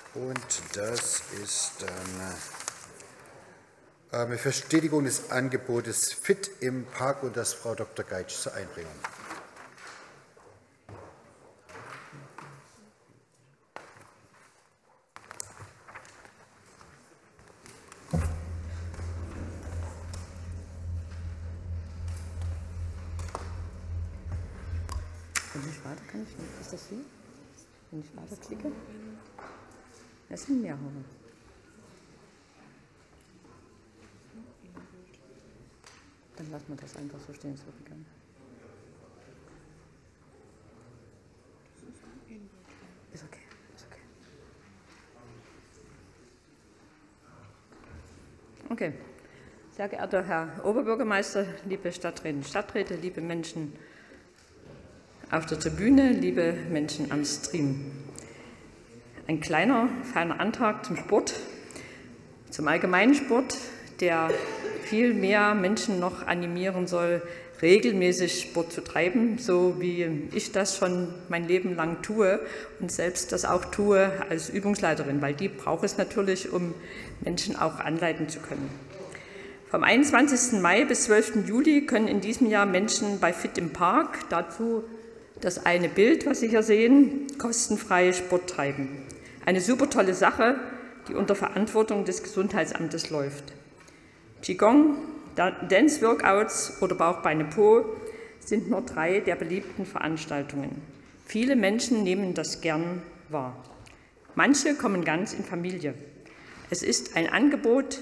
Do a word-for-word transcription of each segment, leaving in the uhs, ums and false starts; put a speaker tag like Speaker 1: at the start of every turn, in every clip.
Speaker 1: Und das ist dann eine Verstetigung des Angebotes Fit im Park und das Frau Doktor Geitsch zur Einbringung.
Speaker 2: Wenn ich weiter kann ich nicht. Ist das hier? Wenn ich weiter klicke? Das sind mehrere. Dann lassen wir das einfach so stehen, so gegangen. Ist okay, ist okay. Okay. Sehr geehrter Herr Oberbürgermeister, liebe Stadträtinnen und Stadträte, liebe Menschen auf der Tribüne, liebe Menschen am Stream. Ein kleiner, feiner Antrag zum Sport, zum allgemeinen Sport, der viel mehr Menschen noch animieren soll, regelmäßig Sport zu treiben, so wie ich das schon mein Leben lang tue und selbst das auch tue als Übungsleiterin, weil die braucht es natürlich, um Menschen auch anleiten zu können. Vom einundzwanzigsten Mai bis zwölften Juli können in diesem Jahr Menschen bei Fit im Park, dazu das eine Bild, was Sie hier sehen, kostenfrei Sport treiben. Eine super tolle Sache, die unter Verantwortung des Gesundheitsamtes läuft. Qigong, Dance-Workouts oder Bauch-Beine-Po sind nur drei der beliebten Veranstaltungen. Viele Menschen nehmen das gern wahr. Manche kommen ganz in Familie. Es ist ein Angebot,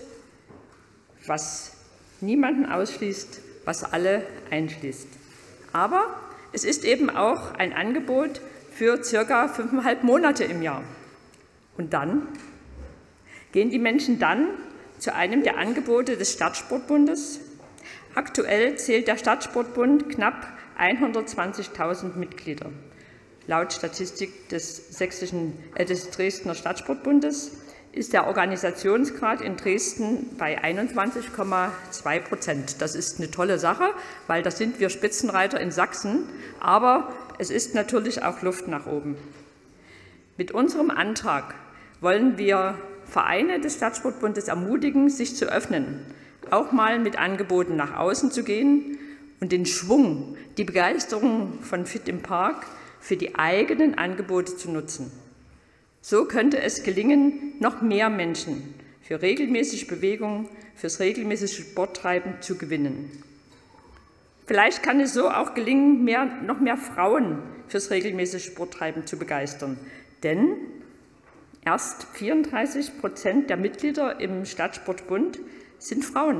Speaker 2: was niemanden ausschließt, was alle einschließt. Aber es ist eben auch ein Angebot für circa fünfeinhalb Monate im Jahr. Und dann gehen die Menschen dann zu einem der Angebote des Stadtsportbundes. Aktuell zählt der Stadtsportbund knapp hundertzwanzigtausend Mitglieder. Laut Statistik des, sächsischen, äh, des Dresdner Stadtsportbundes ist der Organisationsgrad in Dresden bei einundzwanzig Komma zwei Prozent. Das ist eine tolle Sache, weil da sind wir Spitzenreiter in Sachsen, aber es ist natürlich auch Luft nach oben. Mit unserem Antrag wollen wir Vereine des Stadtsportbundes ermutigen, sich zu öffnen, auch mal mit Angeboten nach außen zu gehen und den Schwung, die Begeisterung von Fit im Park für die eigenen Angebote zu nutzen. So könnte es gelingen, noch mehr Menschen für regelmäßige Bewegung, fürs regelmäßige Sporttreiben zu gewinnen. Vielleicht kann es so auch gelingen, mehr, noch mehr Frauen fürs regelmäßige Sporttreiben zu begeistern. Denn erst vierunddreißig Prozent der Mitglieder im Stadtsportbund sind Frauen.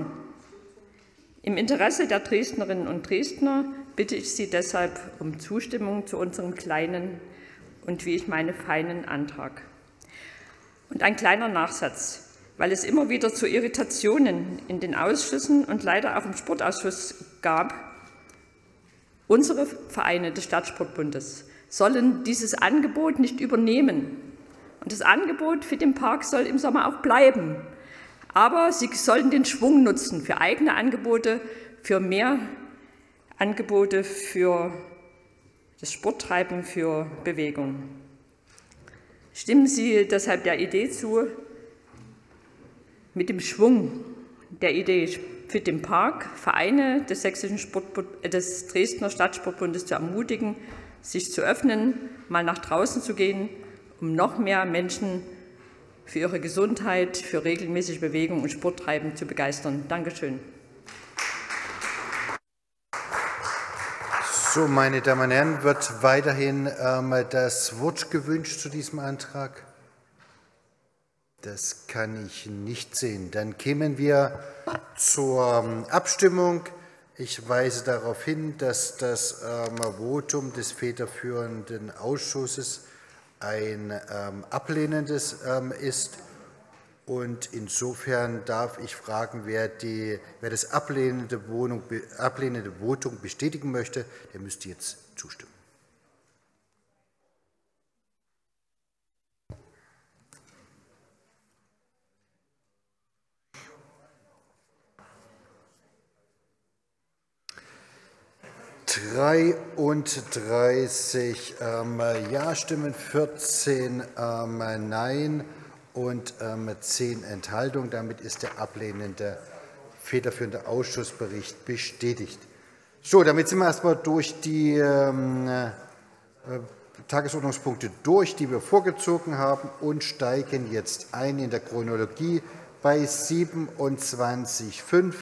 Speaker 2: Im Interesse der Dresdnerinnen und Dresdner bitte ich Sie deshalb um Zustimmung zu unserem kleinen und, wie ich meine, feinen Antrag. Und ein kleiner Nachsatz, weil es immer wieder zu Irritationen in den Ausschüssen und leider auch im Sportausschuss gab. Unsere Vereine des Stadtsportbundes sollen dieses Angebot nicht übernehmen. Und das Angebot für den Park soll im Sommer auch bleiben. Aber sie sollten den Schwung nutzen für eigene Angebote, für mehr Angebote für das Sporttreiben, für Bewegung. Stimmen Sie deshalb der Idee zu, mit dem Schwung der Idee Fit im Park Vereine des, sächsischen Sportbund, des Dresdner Stadtsportbundes zu ermutigen, sich zu öffnen, mal nach draußen zu gehen, um noch mehr Menschen für ihre Gesundheit, für regelmäßige Bewegung und Sporttreiben zu begeistern. Dankeschön.
Speaker 1: So, meine Damen und Herren, wird weiterhin ähm, das Wort gewünscht zu diesem Antrag? Das kann ich nicht sehen. Dann kämen wir zur ähm, Abstimmung. Ich weise darauf hin, dass das ähm, Votum des federführenden Ausschusses ein ähm, ablehnendes ähm, ist. Und insofern darf ich fragen, wer, die, wer das ablehnende, Wohnung, ablehnende Votum bestätigen möchte, der müsste jetzt zustimmen. dreiunddreißig ähm, Ja-Stimmen, vierzehn ähm, Nein und ähm, zehn Enthaltungen. Damit ist der ablehnende federführende Ausschussbericht bestätigt. So, damit sind wir erstmal durch die ähm, äh, Tagesordnungspunkte durch, die wir vorgezogen haben, und steigen jetzt ein in der Chronologie bei siebenundzwanzig Punkt fünf.